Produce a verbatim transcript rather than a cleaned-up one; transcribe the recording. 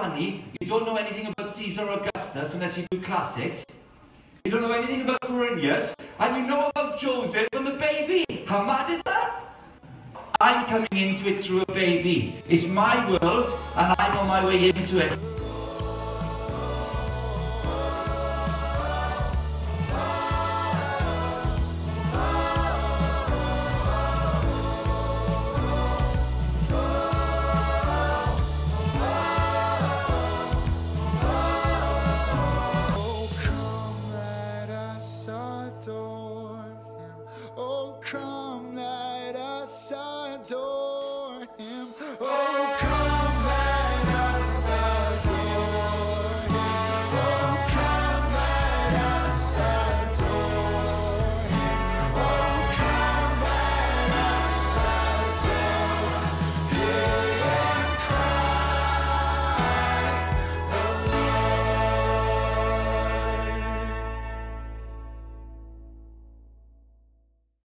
funny? You don't know anything about Caesar Augustus unless you do classics. You don't know anything about Quirinius, and you know about Joseph and the baby. How mad is that? I'm coming into it through a baby. It's my world, and I'm on my way into it. Oh, come, let us adore him.